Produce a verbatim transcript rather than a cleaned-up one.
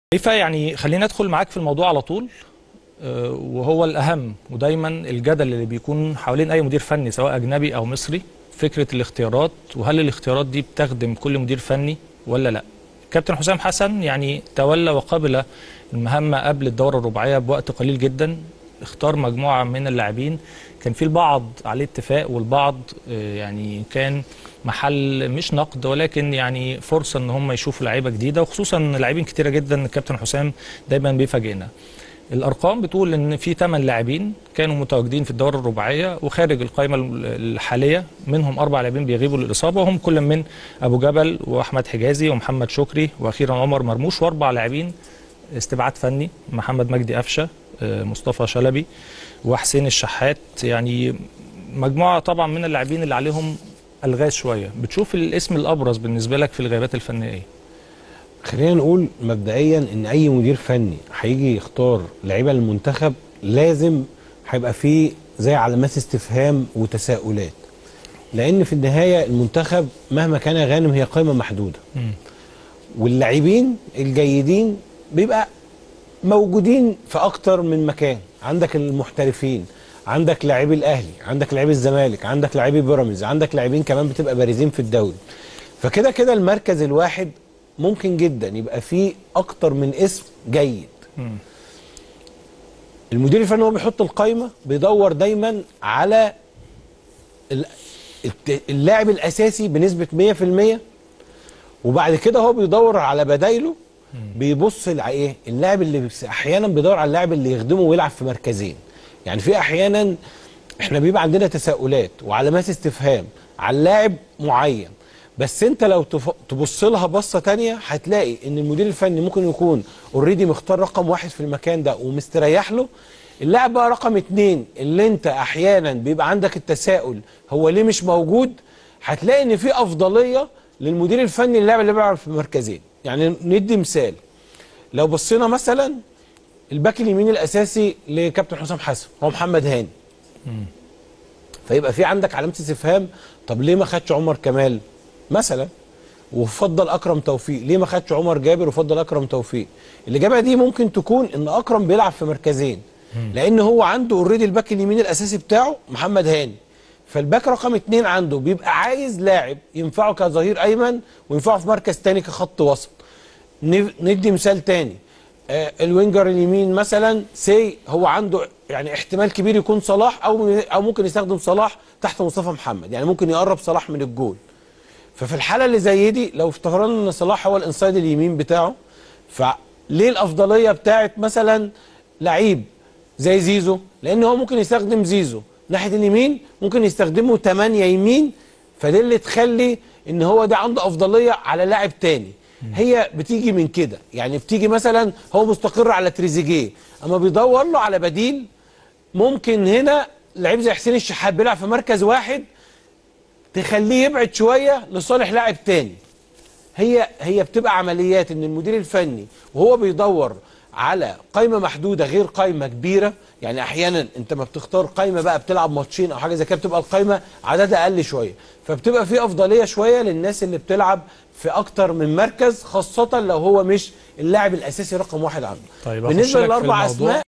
كيف يعني خلينا ندخل معاك في الموضوع على طول. آه، وهو الأهم ودايما الجدل اللي بيكون حوالين أي مدير فني سواء أجنبي أو مصري، فكرة الاختيارات، وهل الاختيارات دي بتخدم كل مدير فني ولا لا. كابتن حسام حسن يعني تولى وقبل المهمة قبل الدورة الرباعية بوقت قليل جدا، اختار مجموعة من اللاعبين كان في البعض عليه اتفاق والبعض آه، يعني كان محل مش نقد ولكن يعني فرصة ان هم يشوفوا لعيبة جديدة، وخصوصا لاعبين كتيرة جدا. الكابتن حسام دايما بيفاجئنا. الارقام بتقول ان في ثمان لاعبين كانوا متواجدين في الدورة الرباعية وخارج القائمة الحالية، منهم اربع لاعبين بيغيبوا للاصابة، وهم كل من ابو جبل واحمد حجازي ومحمد شكري واخيرا عمر مرموش، واربع لاعبين استبعاد فني، محمد مجدي قفشه، مصطفى شلبي، وحسين الشحات. يعني مجموعه طبعا من اللاعبين اللي عليهم الغاز شويه. بتشوف الاسم الابرز بالنسبه لك في الغيابات الفنيه ايه؟ خلينا نقول مبدئيا ان اي مدير فني هيجي يختار لعيبه للمنتخب لازم هيبقى فيه زي علامات استفهام وتساؤلات، لان في النهايه المنتخب مهما كان غانم هي قائمه محدوده، م. واللاعبين الجيدين بيبقى موجودين في اكتر من مكان. عندك المحترفين، عندك لاعبي الاهلي، عندك لاعبي الزمالك، عندك لاعبي بيراميدز، عندك لاعبين كمان بتبقى بارزين في الدوري. فكده كده المركز الواحد ممكن جدا يبقى فيه اكتر من اسم جيد. م. المدير الفني هو بيحط القائمه بيدور دايما على اللاعب الاساسي بنسبه مية في المية، وبعد كده هو بيدور على بدايله. بيبص ايه اللاعب اللي احيانا بيدور على اللاعب اللي يخدمه ويلعب في مركزين. يعني في احيانا احنا بيبقى عندنا تساؤلات وعلامات استفهام على لاعب معين، بس انت لو تبص لها بصه ثانيه هتلاقي ان المدير الفني ممكن يكون اوريدي مختار رقم واحد في المكان ده ومستريح له. اللاعب بقى رقم اتنين اللي انت احيانا بيبقى عندك التساؤل هو ليه مش موجود، هتلاقي ان في افضليه للمدير الفني اللاعب اللي بيلعب في مركزين. يعني ندي مثال، لو بصينا مثلا الباك اليمين الاساسي لكابتن حسام حسن هو محمد هاني، م. فيبقى في عندك علامه استفهام. طب ليه ما خدش عمر كمال مثلا وفضل اكرم توفيق؟ ليه ما خدش عمر جابر وفضل اكرم توفيق؟ الاجابه دي ممكن تكون ان اكرم بيلعب في مركزين، م. لان هو عنده اوريدي الباك اليمين الاساسي بتاعه محمد هاني، فالباك رقم اتنين عنده بيبقى عايز لاعب ينفعه كظهير ايمن وينفعه في مركز تاني كخط وسط. ندي مثال تاني، آه الوينجر اليمين مثلا سي هو عنده يعني احتمال كبير يكون صلاح او او ممكن يستخدم صلاح تحت مصطفى محمد، يعني ممكن يقرب صلاح من الجول. ففي الحاله اللي زي دي لو افتكرنا ان صلاح هو الانسايد اليمين بتاعه، فليه الافضليه بتاعت مثلا لعيب زي زيزو؟ لان هو ممكن يستخدم زيزو ناحيه اليمين، ممكن يستخدمه تمانية يمين، فدي اللي تخلي ان هو ده عنده افضليه على لاعب تاني. هي بتيجي من كده، يعني بتيجي مثلا هو مستقر على تريزيجيه اما بيدور له على بديل، ممكن هنا لعيب زي حسين الشحات بيلعب في مركز واحد تخليه يبعد شويه لصالح لاعب تاني. هي هي بتبقى عمليات ان المدير الفني وهو بيدور على قائمه محدوده غير قائمه كبيره. يعني احيانا انت ما بتختار قائمه بقى بتلعب ماتشين او حاجه زي كده بتبقى القائمه عددها اقل شويه، فبتبقى في افضليه شويه للناس اللي بتلعب في اكتر من مركز، خاصه لو هو مش اللاعب الاساسي رقم واحد عنده. طيب بالنسبه للاربع اسماء